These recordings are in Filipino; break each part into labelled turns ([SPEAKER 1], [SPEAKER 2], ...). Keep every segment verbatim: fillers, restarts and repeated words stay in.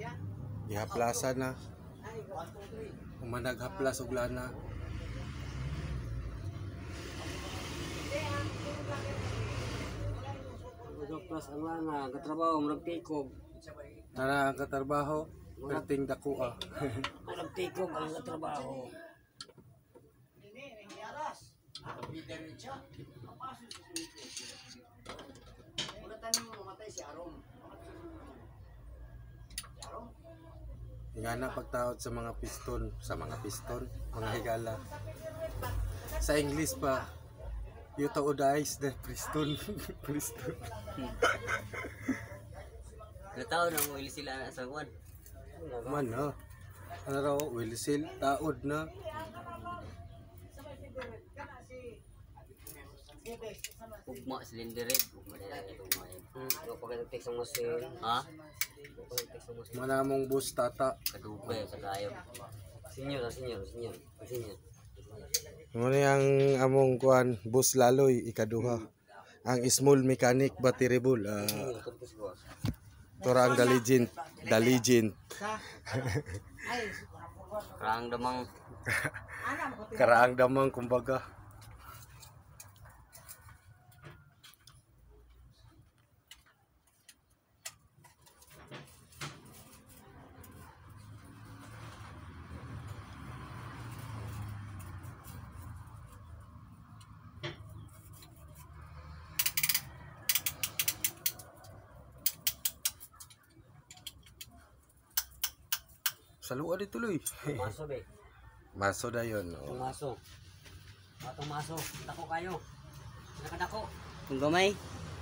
[SPEAKER 1] Gihaplasan na. Umanag haplas og lana.
[SPEAKER 2] Haplas ang lana, katrabaho murag tikog.
[SPEAKER 1] Tara ang katrabaho, perting dako ah.
[SPEAKER 2] Murag tikog ang katrabaho.
[SPEAKER 1] Nga na pagtaod sa mga piston, sa mga piston, mga higala. Sa English pa, utilize the piston, piston.
[SPEAKER 2] Nataon na mo ili sila sa kuan.
[SPEAKER 1] Man ha. Ano raw, will seal, taod na.
[SPEAKER 2] Ugma cylinder red, ugma nila ito mo. Ano pa kadagtek sa masin? Ha? Ano pa kadagtek sa masin?
[SPEAKER 1] Manamong bus tata.
[SPEAKER 2] Kadugay sa kayo. Senyor, senyor, senyor. Senyor.
[SPEAKER 1] Muna ang among kuan bus laloy ikaduha. Ang small mechanic batteryable. Uh, Tora ang the legend, the legend.
[SPEAKER 2] Karaang damang.
[SPEAKER 1] Karaang damang kumbaga. Sa luwa di tuloy.
[SPEAKER 2] Maso be.
[SPEAKER 1] Maso da yun.
[SPEAKER 2] Itong maso. Atong maso. Dako kayo. Nakadako. Kung gamay.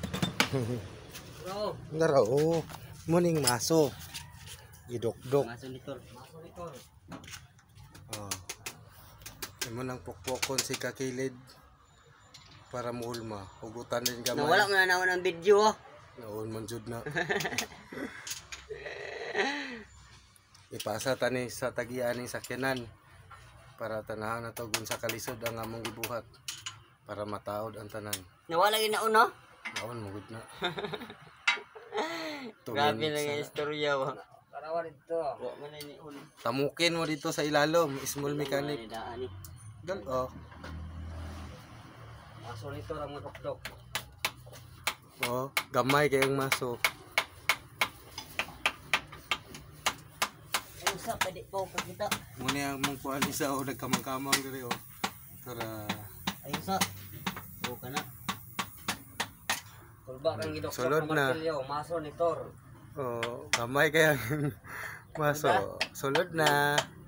[SPEAKER 2] Bro.
[SPEAKER 1] Ngara oh. Muning maso. Idok-dok.
[SPEAKER 2] Maso nitor. Maso nitor.
[SPEAKER 1] Oh. Imo nang pukpokon si kakilid para muhulma. Hugutan din gamay.
[SPEAKER 2] Nawala mo na naman ang video.
[SPEAKER 1] Noon man jud na. Ipasa tani sa tagian ni sakyanan para tanahan na to gun sa kalisod ang among gibuhat para mataod ang tanan.
[SPEAKER 2] Nawala yun na uno?
[SPEAKER 1] Naon mugod na.
[SPEAKER 2] Grabe na nga istorya ba. Karawa dito. Wa man ni un.
[SPEAKER 1] Tamukin mo dito sa ilalom, small mechanic. Gal oh.
[SPEAKER 2] Maso nito ra mo dokdok.
[SPEAKER 1] Oh, gamay kayong maso.
[SPEAKER 2] Sa pwede po kita.
[SPEAKER 1] Muna ang mong kuhan isa o nagkamang-kamang diri oh. Tara.
[SPEAKER 2] Ayun sa. O ka na. Kulba kang gidok
[SPEAKER 1] Sulod na.
[SPEAKER 2] Maso ni Tor.
[SPEAKER 1] Oh, gamay kayang maso. Sulod na.